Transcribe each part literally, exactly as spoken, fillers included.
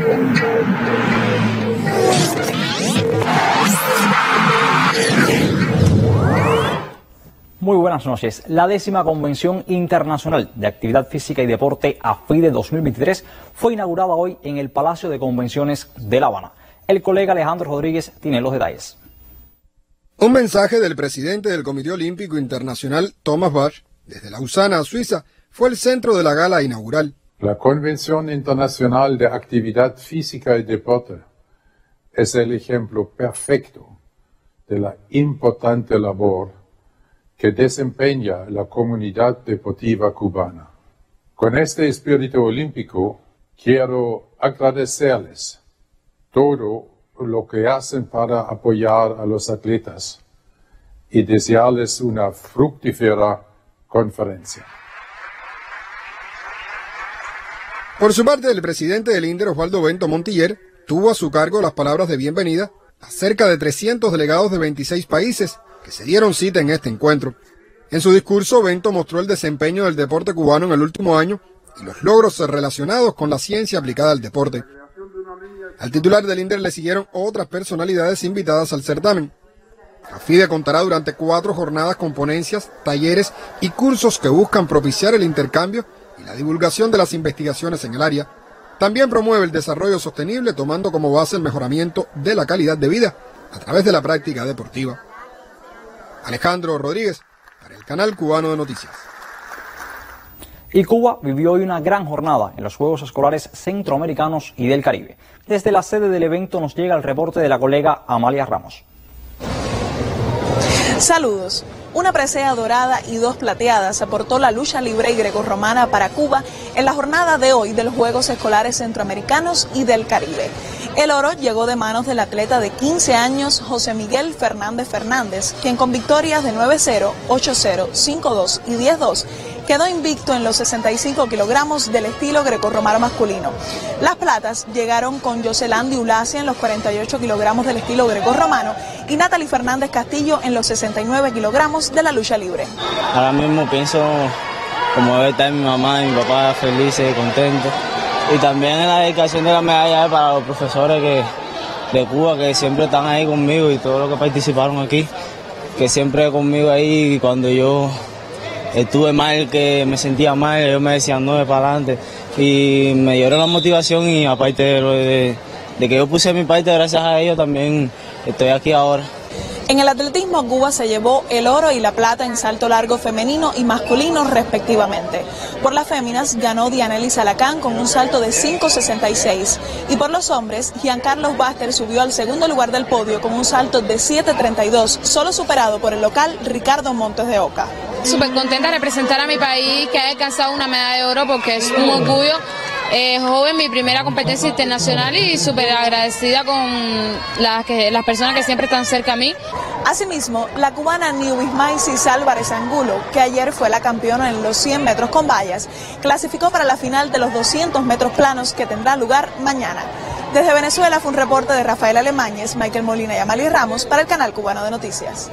Muy buenas noches. La décima Convención Internacional de Actividad Física y Deporte AFIDE dos mil veintitrés fue inaugurada hoy en el Palacio de Convenciones de La Habana. El colega Alejandro Rodríguez tiene los detalles. Un mensaje del presidente del Comité Olímpico Internacional, Thomas Bach, desde Lausana, Suiza, fue el centro de la gala inaugural. La Convención Internacional de Actividad Física y Deporte es el ejemplo perfecto de la importante labor que desempeña la comunidad deportiva cubana. Con este espíritu olímpico, quiero agradecerles todo lo que hacen para apoyar a los atletas y desearles una fructífera conferencia. Por su parte, el presidente del INDER, Osvaldo Bento Montiller, tuvo a su cargo las palabras de bienvenida a cerca de trescientos delegados de veintiséis países que se dieron cita en este encuentro. En su discurso, Bento mostró el desempeño del deporte cubano en el último año y los logros relacionados con la ciencia aplicada al deporte. Al titular del INDER le siguieron otras personalidades invitadas al certamen. AFIDE contará durante cuatro jornadas con ponencias, talleres y cursos que buscan propiciar el intercambio y la divulgación de las investigaciones en el área. También promueve el desarrollo sostenible tomando como base el mejoramiento de la calidad de vida a través de la práctica deportiva. Alejandro Rodríguez, para el Canal Cubano de Noticias. Y Cuba vivió hoy una gran jornada en los Juegos Escolares Centroamericanos y del Caribe. Desde la sede del evento nos llega el reporte de la colega Amalia Ramos. Saludos. Una presea dorada y dos plateadas aportó la lucha libre y grecorromana para Cuba en la jornada de hoy de los Juegos Escolares Centroamericanos y del Caribe. El oro llegó de manos del atleta de quince años José Miguel Fernández Fernández, quien con victorias de nueve cero, ocho cero, cinco dos y diez dos quedó invicto en los sesenta y cinco kilogramos del estilo grecorromano masculino. Las platas llegaron con Yoselandi Ulacia en los cuarenta y ocho kilogramos del estilo grecorromano y Natalie Fernández Castillo en los sesenta y nueve kilogramos de la lucha libre. Ahora mismo pienso como debe estar mi mamá y mi papá felices y contentos. Y también en la dedicación de la medalla para los profesores que, de Cuba que siempre están ahí conmigo y todos los que participaron aquí, que siempre conmigo ahí cuando yo estuve mal, que me sentía mal, ellos me decían no, de para adelante y me dieron la motivación y aparte de, de, de que yo puse mi parte, gracias a ellos también estoy aquí ahora. En el atletismo, Cuba se llevó el oro y la plata en salto largo femenino y masculino respectivamente. Por las féminas ganó Dianely Salacán con un salto de cinco sesenta y seis y por los hombres, Giancarlos Baster subió al segundo lugar del podio con un salto de siete treinta y dos, solo superado por el local Ricardo Montes de Oca. Súper contenta de representar a mi país, que haya alcanzado una medalla de oro porque es un orgullo. Eh, joven, mi primera competencia internacional y súper agradecida con las, que, las personas que siempre están cerca a mí. Asimismo, la cubana Niuismaisis Álvarez Angulo, que ayer fue la campeona en los cien metros con vallas, clasificó para la final de los doscientos metros planos que tendrá lugar mañana. Desde Venezuela fue un reporte de Rafael Alemañez, Michael Molina y Amalia Ramos para el Canal Cubano de Noticias.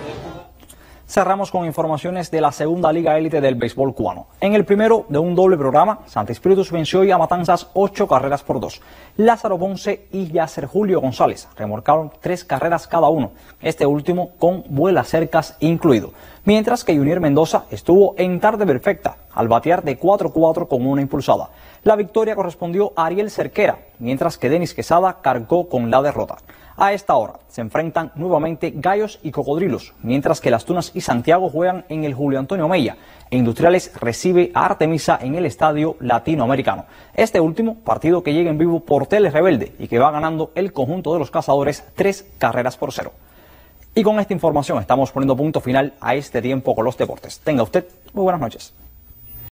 Cerramos con informaciones de la segunda liga élite del béisbol cubano. En el primero de un doble programa, Santa Espíritus venció hoy a Matanzas ocho carreras por dos. Lázaro Ponce y Yacer Julio González remolcaron tres carreras cada uno, este último con vuelas cercas incluido. Mientras que Junior Mendoza estuvo en tarde perfecta al batear de cuatro cuatro con una impulsada. La victoria correspondió a Ariel Cerquera, mientras que Denis Quesada cargó con la derrota. A esta hora se enfrentan nuevamente Gallos y Cocodrilos, mientras que Las Tunas y Santiago juegan en el Julio Antonio Mella e Industriales recibe a Artemisa en el Estadio Latinoamericano. Este último partido que llega en vivo por Tele Rebelde y que va ganando el conjunto de los Cazadores tres carreras por cero. Y con esta información estamos poniendo punto final a este tiempo con los deportes. Tenga usted muy buenas noches.